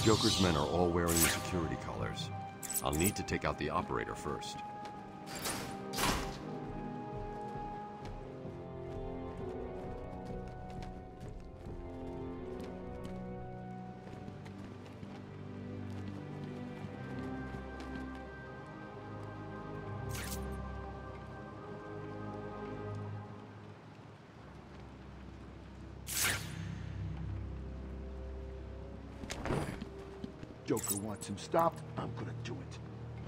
Joker's men are all wearing the security collars. I'll need to take out the operator first. Joker wants him stopped, I'm gonna do it.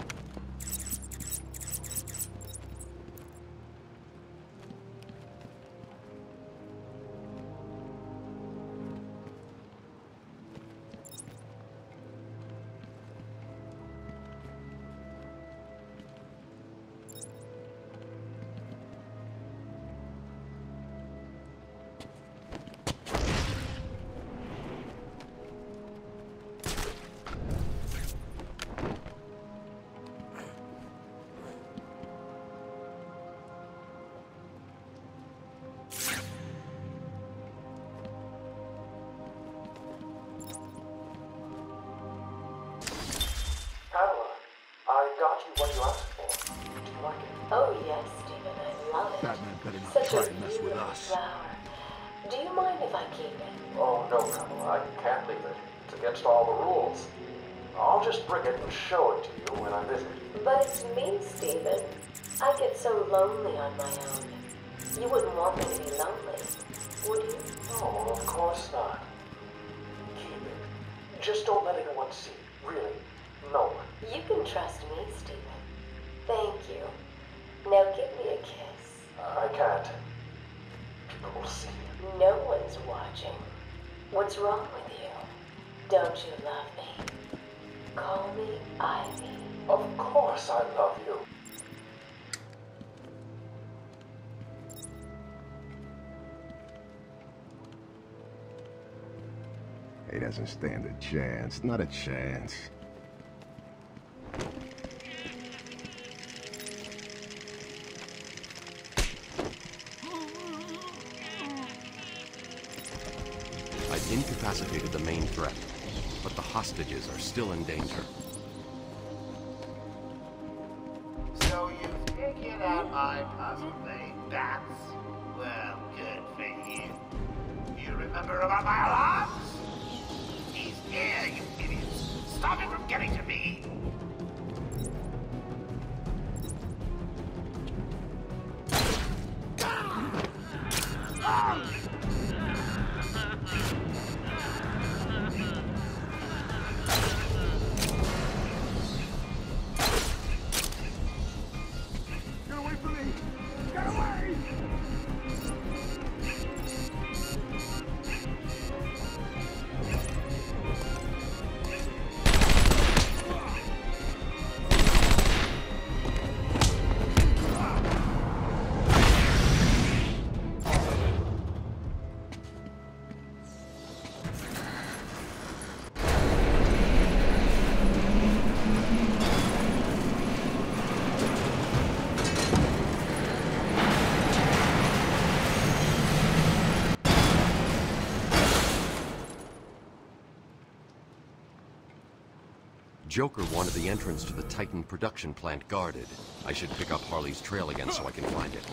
What you asked for. Do you like it? Oh yes, Stephen, I love it. Batman better not Such try a and mess with beautiful us. flower. Do you mind if I keep it? Oh, no, Kamala, I can't leave it. It's against all the rules. I'll just bring it and show it to you when I visit. But it's me, Stephen. I get so lonely on my own. You wouldn't want me to be lonely, would you? Oh, of course not. Keep it. Just don't let anyone see. Really. No one. You can trust me, Stephen. Thank you. Now give me a kiss. I can't. People will see. No one's watching. What's wrong with you? Don't you love me? Call me Ivy. Of course I love you. He doesn't stand a chance. Not a chance. I've incapacitated the main threat, but the hostages are still in danger. So you figured out my puzzle, eh? That's, well, good for you. You remember about my alarms? He's here, you idiots. Stop it from getting to me. Get away from me! Get away! Joker wanted the entrance to the Titan production plant guarded. I should pick up Harley's trail again so I can find it.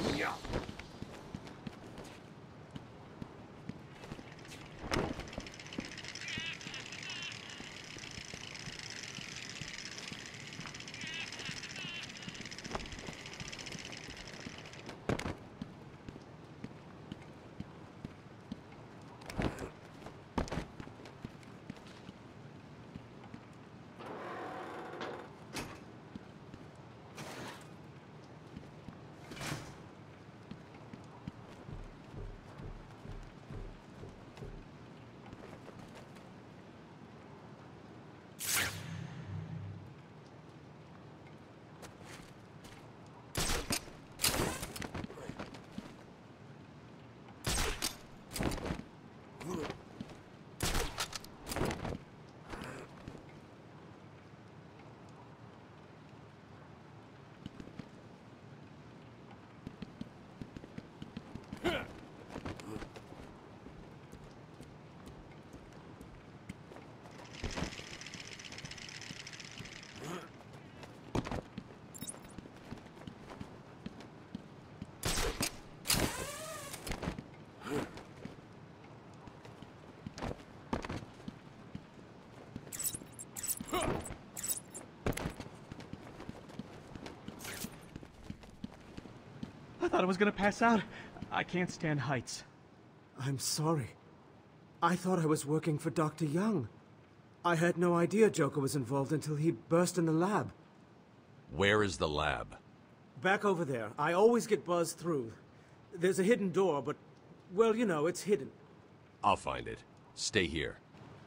I thought I was gonna pass out. I can't stand heights. I'm sorry. I thought I was working for Dr. Young. I had no idea Joker was involved until he burst in the lab. Where is the lab? Back over there. I always get buzzed through. There's a hidden door, but, well, you know, it's hidden. I'll find it. Stay here.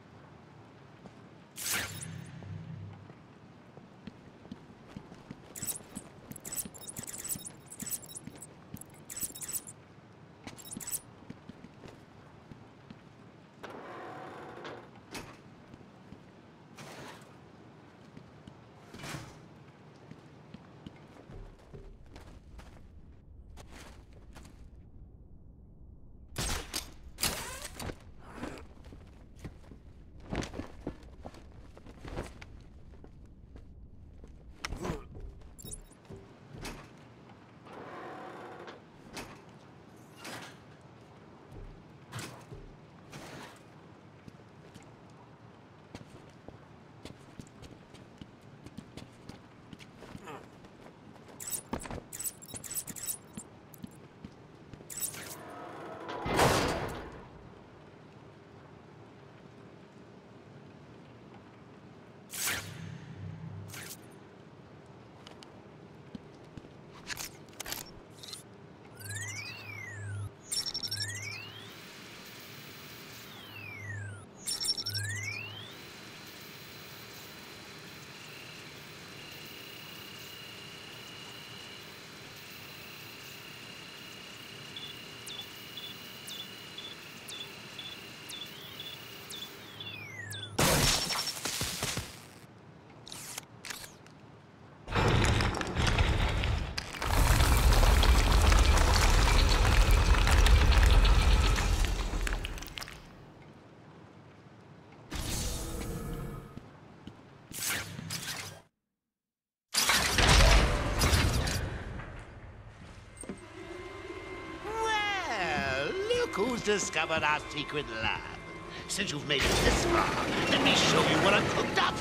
Who's discovered our secret lab? Since you've made it this far, let me show you what I've cooked up.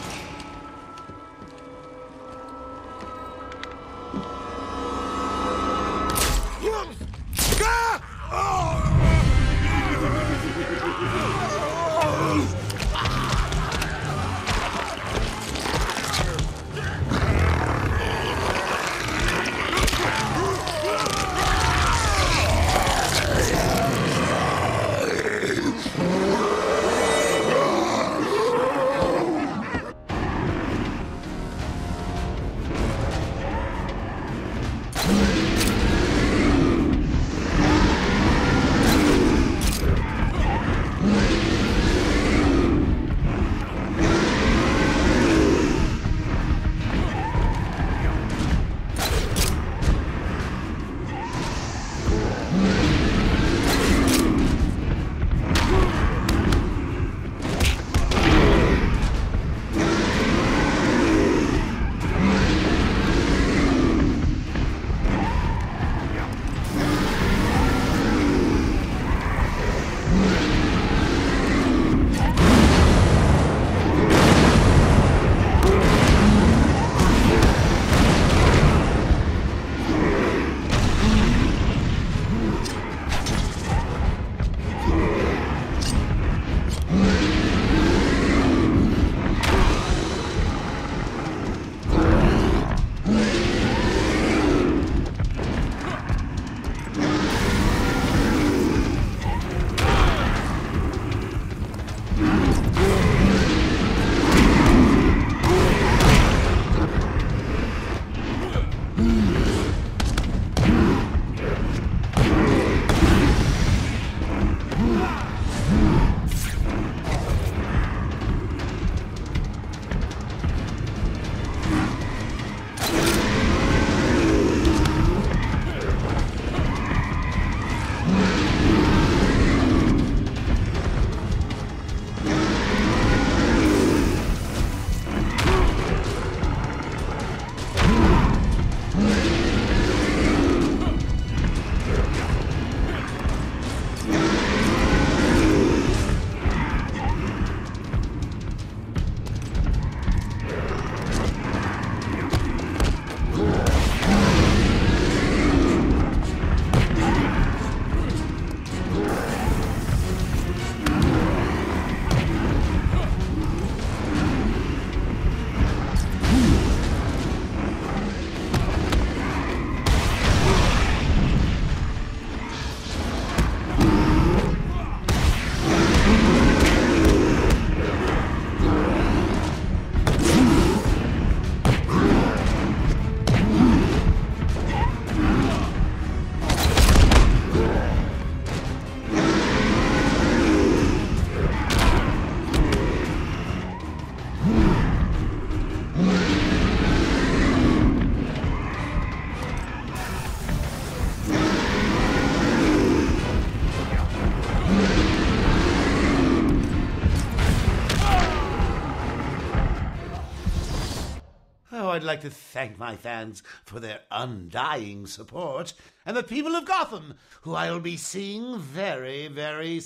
like to thank my fans for their undying support, and the people of Gotham, who I'll be seeing very, very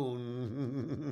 soon.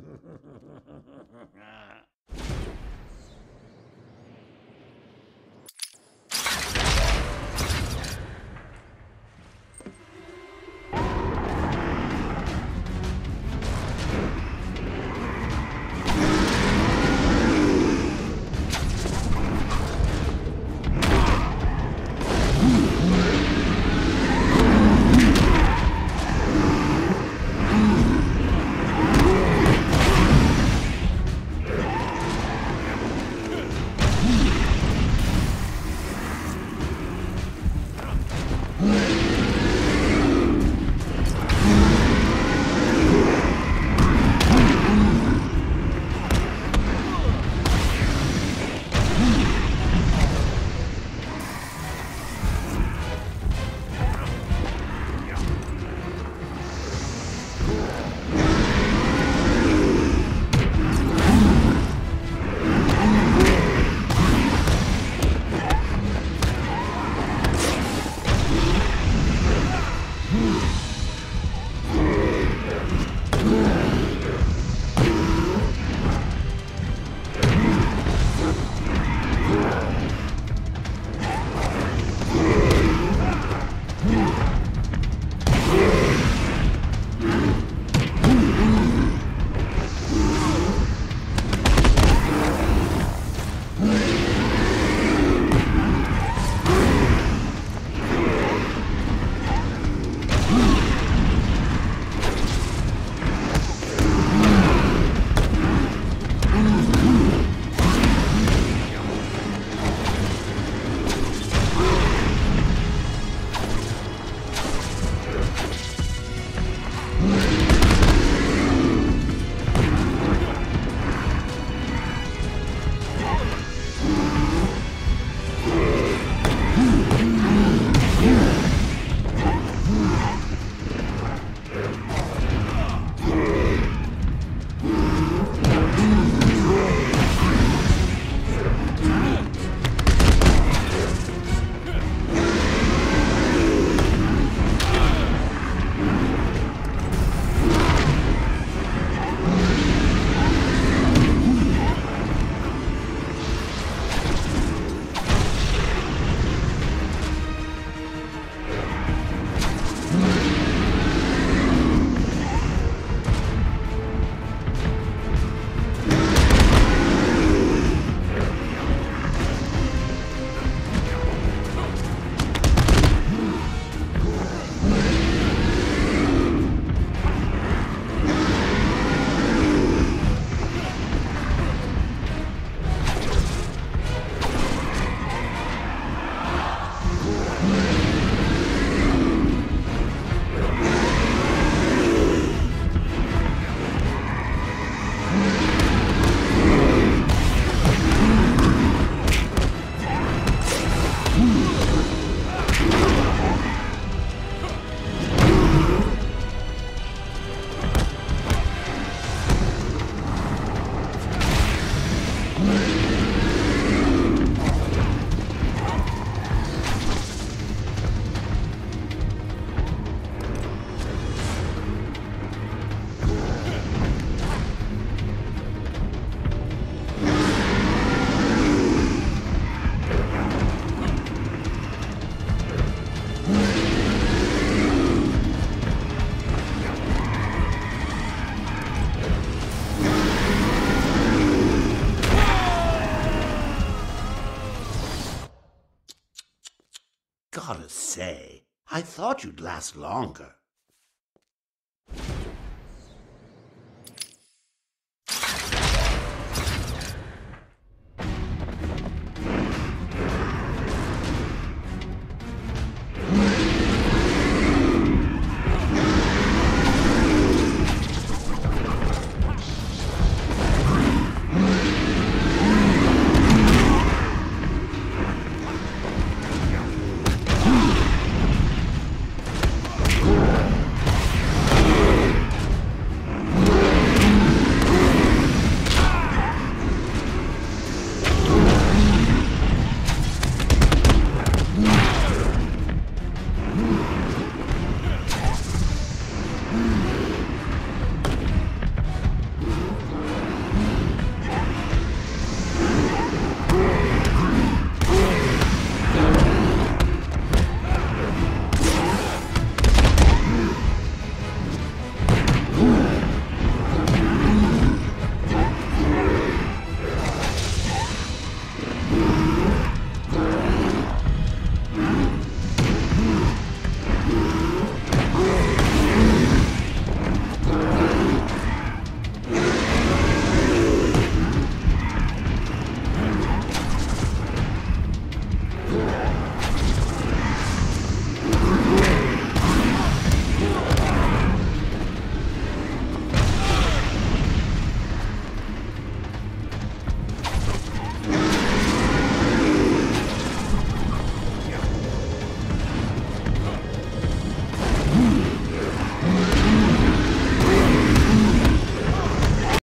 Gotta say, I thought you'd last longer.